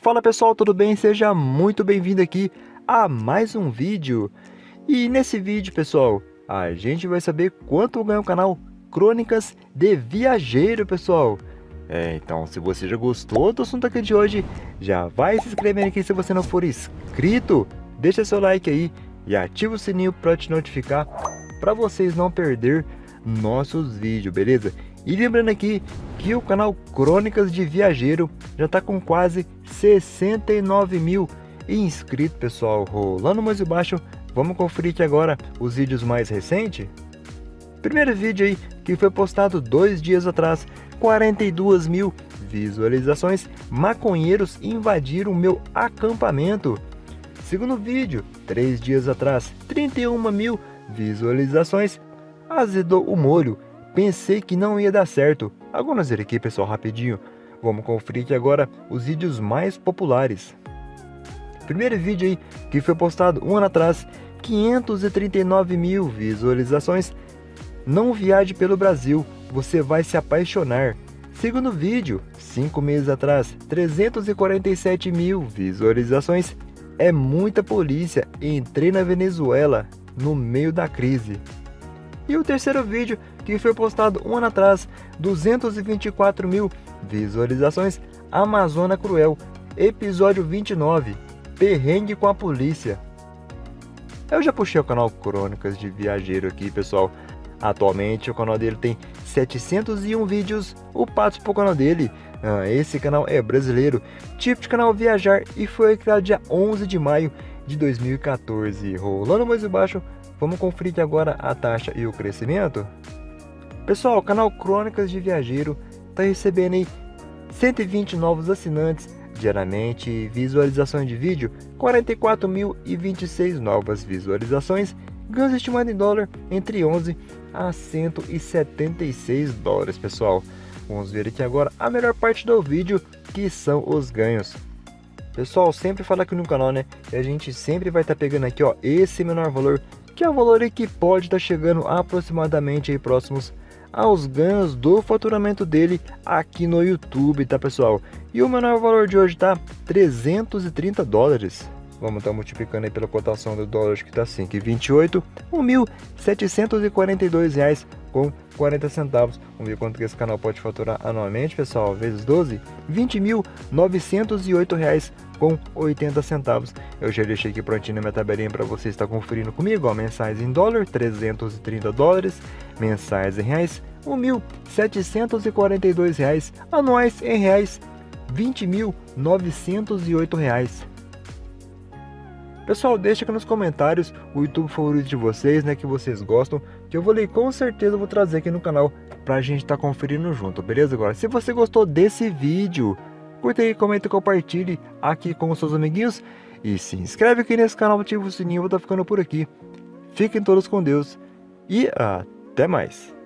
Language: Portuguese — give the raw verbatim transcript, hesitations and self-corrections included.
Fala pessoal, tudo bem? Seja muito bem-vindo aqui a mais um vídeo. E nesse vídeo, pessoal, a gente vai saber quanto ganha o canal Crônicas de Viajeiro, pessoal. É, então, se você já gostou do assunto aqui de hoje, já vai se inscrevendo aqui se você não for inscrito. Deixa seu like aí e ativa o sininho para te notificar, para vocês não perder nossos vídeos, beleza? E lembrando aqui que o canal Crônicas de Viajeiro já está com quase sessenta e nove mil inscritos, pessoal. Rolando mais embaixo, vamos conferir aqui agora os vídeos mais recentes. Primeiro vídeo aí que foi postado dois dias atrás, quarenta e duas mil visualizações. Maconheiros invadiram meu acampamento. Segundo vídeo, três dias atrás, trinta e uma mil visualizações. Azedou o molho. Pensei que não ia dar certo. Agora nós ver aqui, pessoal, rapidinho. Vamos conferir aqui agora os vídeos mais populares. Primeiro vídeo aí que foi postado um ano atrás, quinhentos e trinta e nove mil visualizações. Não viaje pelo Brasil, você vai se apaixonar. Segundo vídeo, cinco meses atrás, trezentos e quarenta e sete mil visualizações. É muita polícia, entrei na Venezuela no meio da crise. E o terceiro vídeo, que foi postado um ano atrás, duzentos e vinte e quatro mil visualizações, Amazônia Cruel, episódio vinte e nove, perrengue com a polícia. Eu já puxei o canal Crônicas de Viajeiro aqui, pessoal. Atualmente o canal dele tem setecentos e um vídeos, o passo pro canal dele. Ah, esse canal é brasileiro, tipo de canal Viajar, e foi criado dia onze de maio de dois mil e quatorze. Rolando mais embaixo, vamos conferir aqui agora a taxa e o crescimento. Pessoal, o canal Crônicas de Viajeiro está recebendo aí cento e vinte novos assinantes diariamente, visualizações de vídeo, quarenta e quatro mil e vinte e seis novas visualizações, ganhos estimados em dólar entre onze a cento e setenta e seis dólares, pessoal. Vamos ver aqui agora a melhor parte do vídeo, que são os ganhos. Pessoal, sempre fala aqui no canal, né, que a gente sempre vai estar tá pegando aqui, ó, esse menor valor, que é o valor aí que pode estar tá chegando aproximadamente aí próximos aos ganhos do faturamento dele aqui no YouTube, tá, pessoal? E o menor valor de hoje tá trezentos e trinta dólares. Vamos estar tá multiplicando aí pela cotação do dólar, que tá cinco e vinte e oito, mil setecentos e quarenta e dois reais com quarenta centavos. Vamos ver quanto que esse canal pode faturar anualmente, pessoal, vezes doze, vinte mil novecentos e oito reais com oitenta centavos. Eu já deixei aqui prontinho na minha tabelinha para você estar conferindo comigo, ó, mensais em dólar, trezentos e trinta dólares, mensais em reais, mil setecentos e quarenta e dois reais, anuais em reais, vinte mil novecentos e oito reais. Pessoal, deixa aqui nos comentários o YouTube favorito de vocês, né, que vocês gostam, que eu vou ler, com certeza vou trazer aqui no canal pra gente estar tá conferindo junto, beleza? Agora, se você gostou desse vídeo, curta aí, comenta e compartilhe aqui com os seus amiguinhos e se inscreve aqui nesse canal, ativa o sininho. Eu vou estar ficando por aqui. Fiquem todos com Deus e até mais.